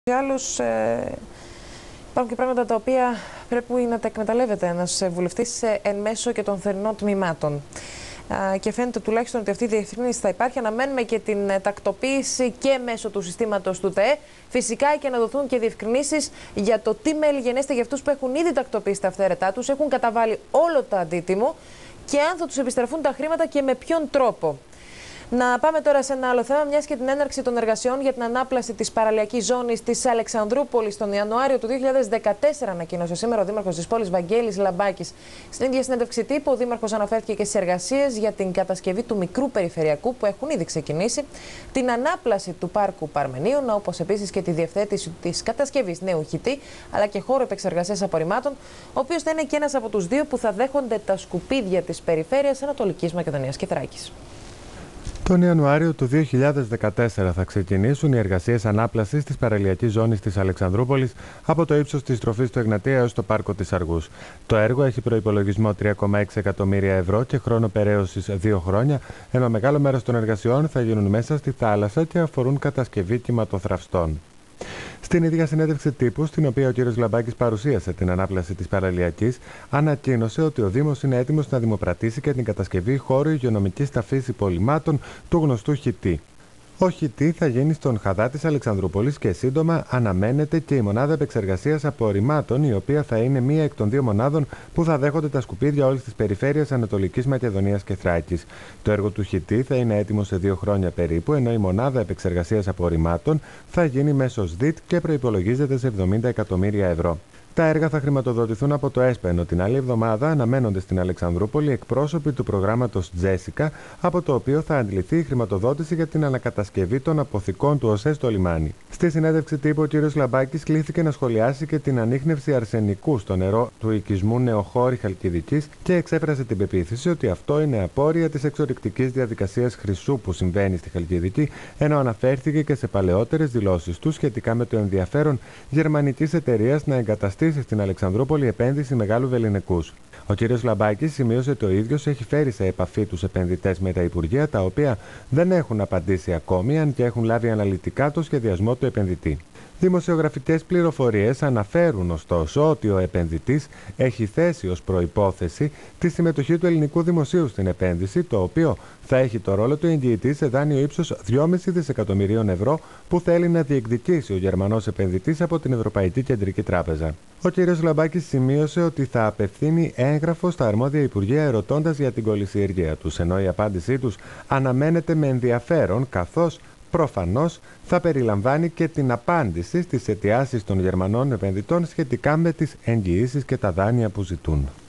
Άλλως, υπάρχουν και πράγματα τα οποία πρέπει να τα εκμεταλλεύεται ένας βουλευτής εν μέσω και των θερινών τμήματων. Και φαίνεται τουλάχιστον ότι αυτή η διευκρίνηση θα υπάρχει. Αναμένουμε και την τακτοποίηση και μέσω του συστήματος του ΤΕΕ. Φυσικά και να δοθούν και διευκρινήσεις για το τι μέλη γενέστε για αυτούς που έχουν ήδη τακτοποιήσει τα αυθαίρετά τους, έχουν καταβάλει όλο το αντίτιμο και αν θα τους επιστραφούν τα χρήματα και με ποιον τρόπο. Να πάμε τώρα σε ένα άλλο θέμα, μιας και την έναρξη των εργασιών για την ανάπλαση της παραλιακής ζώνης της Αλεξανδρούπολης τον Ιανουάριο του 2014, ανακοίνωσε σήμερα ο Δήμαρχος της πόλης Βαγγέλης Λαμπάκης. Στην ίδια συνέντευξη τύπου, ο Δήμαρχος αναφέρθηκε και στις εργασίες για την κατασκευή του μικρού περιφερειακού που έχουν ήδη ξεκινήσει, την ανάπλαση του πάρκου Παρμενίων, όπως επίσης και τη διευθέτηση της κατασκευής νέου χυτή, αλλά και χώρο επεξεργασίας απορριμμάτων, ο οποίος θα είναι και ένας από τους δύο που θα δέχονται τα σκουπίδια της περιφέρειας Ανατολικής Μακεδονίας και Θράκης. Τον Ιανουάριο του 2014 θα ξεκινήσουν οι εργασίες ανάπλασης της παραλιακής ζώνης της Αλεξανδρούπολης από το ύψος της στροφής του Εγνατία έως το πάρκο της Αργούς. Το έργο έχει προϋπολογισμό 3,6 εκατομμύρια ευρώ και χρόνο περαίωσης 2 χρόνια, ενώ μεγάλο μέρος των εργασιών θα γίνουν μέσα στη θάλασσα και αφορούν κατασκευή κυματοθραυστών. Στην ίδια συνέντευξη τύπου, στην οποία ο κ. Λαμπάκης παρουσίασε την ανάπλαση της παραλιακής, ανακοίνωσε ότι ο Δήμος είναι έτοιμος να δημοπρατήσει και την κατασκευή χώρου υγειονομικής ταφής υπολειμμάτων του γνωστού χυτή. Ο χυτή θα γίνει στον Χαδά της Αλεξανδρούπολης και σύντομα αναμένεται και η μονάδα επεξεργασίας απορριμμάτων, η οποία θα είναι μία εκ των δύο μονάδων που θα δέχονται τα σκουπίδια όλης της περιφέρειας Ανατολικής Μακεδονίας και Θράκης. Το έργο του χυτή θα είναι έτοιμο σε 2 χρόνια περίπου, ενώ η μονάδα επεξεργασίας απορριμμάτων θα γίνει μέσω ΣΔΙΤ και προϋπολογίζεται σε 70 εκατομμύρια ευρώ. Τα έργα θα χρηματοδοτηθούν από το ΕΣΠΑ, ενώ την άλλη εβδομάδα αναμένονται στην Αλεξανδρούπολη εκπρόσωποι του προγράμματος Τζέσικα, από το οποίο θα αντληθεί η χρηματοδότηση για την ανακατασκευή των αποθηκών του ΟΣΕ στο λιμάνι. Στη συνέντευξη τύπου, ο κ. Λαμπάκης κλήθηκε να σχολιάσει και την ανίχνευση αρσενικού στο νερό του οικισμού Νεοχώρη Χαλκιδικής και εξέφρασε την πεποίθηση ότι αυτό είναι απόρρια της εξορρυκτικής διαδικασίας χρυσού που συμβαίνει στη Χαλκιδική, ενώ αναφέρθηκε και σε παλαιότερες δηλώσεις του σχετικά με το ενδιαφέρον γερμανικής εταιρείας να εγκαταστήσει στην Αλεξανδρούπολη επένδυση μεγάλου βεληνικούς. Ο κ. Λαμπάκης σημείωσε ότι ο ίδιος έχει φέρει σε επαφή τους επενδυτές με τα Υπουργεία, τα οποία δεν έχουν απαντήσει ακόμη, αν και έχουν λάβει αναλυτικά το σχεδιασμό του επενδυτή. Δημοσιογραφικές πληροφορίες αναφέρουν ωστόσο ότι ο επενδυτής έχει θέσει ως προϋπόθεση τη συμμετοχή του ελληνικού δημοσίου στην επένδυση, το οποίο θα έχει το ρόλο του εγγυητή σε δάνειο ύψους 2,5 δισεκατομμυρίων ευρώ που θέλει να διεκδικήσει ο Γερμανός επενδυτής από την Ευρωπαϊκή Κεντρική Τράπεζα. Ο κ. Λαμπάκης σημείωσε ότι θα απευθύνει έγγραφο στα αρμόδια Υπουργεία ερωτώντας για την κολυσιεργία τους, ενώ η απάντησή τους αναμένεται με ενδιαφέρον, καθώς προφανώς θα περιλαμβάνει και την απάντηση στις αιτιάσεις των Γερμανών επενδυτών σχετικά με τις εγγυήσεις και τα δάνεια που ζητούν.